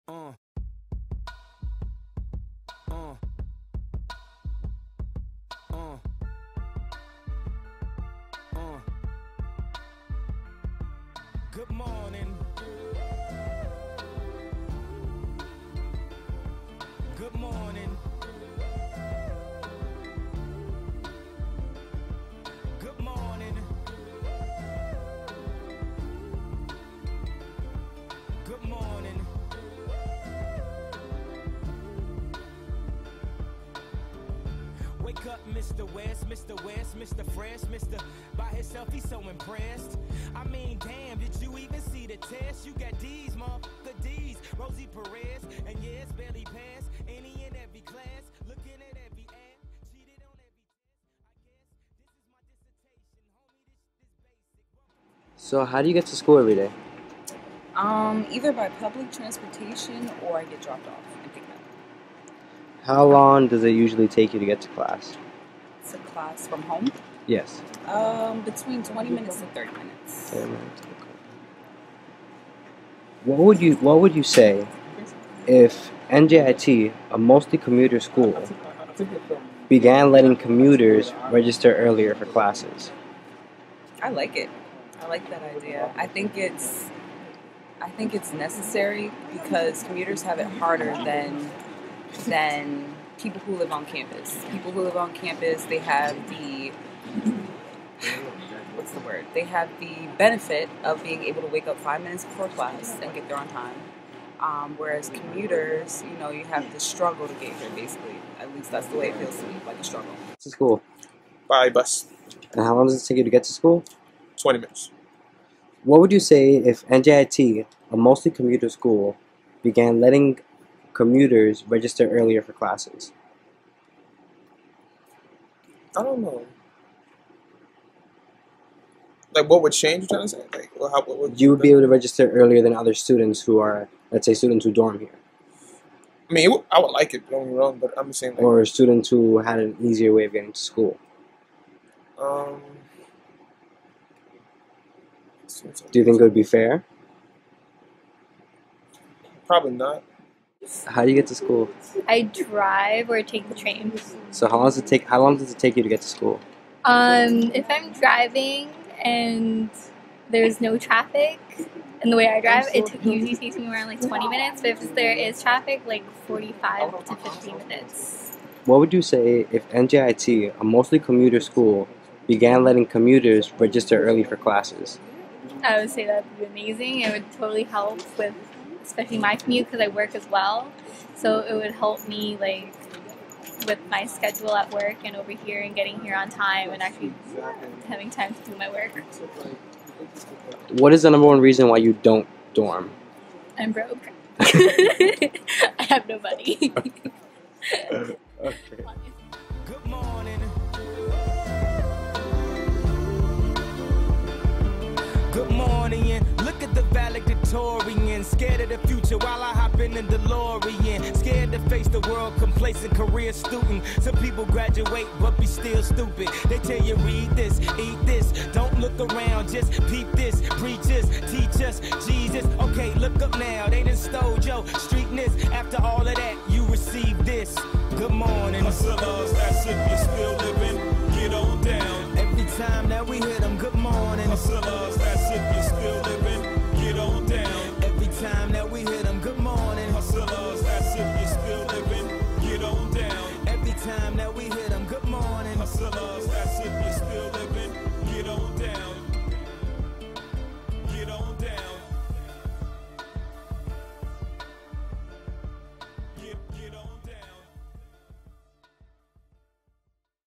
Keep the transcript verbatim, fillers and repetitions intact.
Uh. Uh. Uh. Uh. Good morning. Good morning. Good morning. Good morning. Wake up, Mister West, Mister West, Mister Fresh, Mister By himself, he's so impressed. I mean, damn, did you even see the test? You got D's, motherfucker D's, Rosie Perez, and yes, barely passed any and every class, looking at every ad, cheated on every test. I guess this is my dissertation, homie, this is basic. So how do you get to school every day? Um, either by public transportation or I get dropped off and picked up. How long does it usually take you to get to class? It's a class from home. Yes. Um, between twenty minutes to thirty minutes. thirty minutes. Okay. What would you What would you say if N J I T, a mostly commuter school, began letting commuters register earlier for classes? I like it. I like that idea. I think it's I think it's necessary because commuters have it harder than than people who live on campus. People who live on campus, they have the what's the word? They have the benefit of being able to wake up five minutes before class and get there on time. Um, whereas commuters, you know, you have to struggle to get here, basically. At least that's the way it feels to me, like a struggle. To school. By bus. And how long does it take you to get to school? twenty minutes. What would you say if N J I T, a mostly commuter school, began letting commuters register earlier for classes? I don't know. Like, what would change, you're trying to say? Like, well, how, what would You would be able to register earlier than other students who are, let's say, students who dorm here. I mean, it would, I would like it, don't get me wrong, but I'm just saying, like, Or students who had an easier way of getting to school. um... Do you think it would be fair? Probably not. How do you get to school? I drive or take the train. So how long does it take? How long does it take you to get to school? Um, if I'm driving and there's no traffic, and the way I drive, it t- usually takes me around like twenty minutes. But if there is traffic, like forty-five to fifty minutes. What would you say if N J I T, a mostly commuter school, began letting commuters register early for classes? I would say that would be amazing. It would totally help with, especially my commute because I work as well. So it would help me like with my schedule at work and over here and getting here on time and actually having time to do my work. What is the number one reason why you don't dorm? I'm broke. I have no money. Okay. Good morning. Good morning, and look at the valedictorian. Scared of the future while I hop in the DeLorean. Scared to face the world, complacent career student. Some people graduate but be still stupid. They tell you read this, eat this. Don't look around, just peep this. Preach us, teach us, Jesus. Okay, look up now. They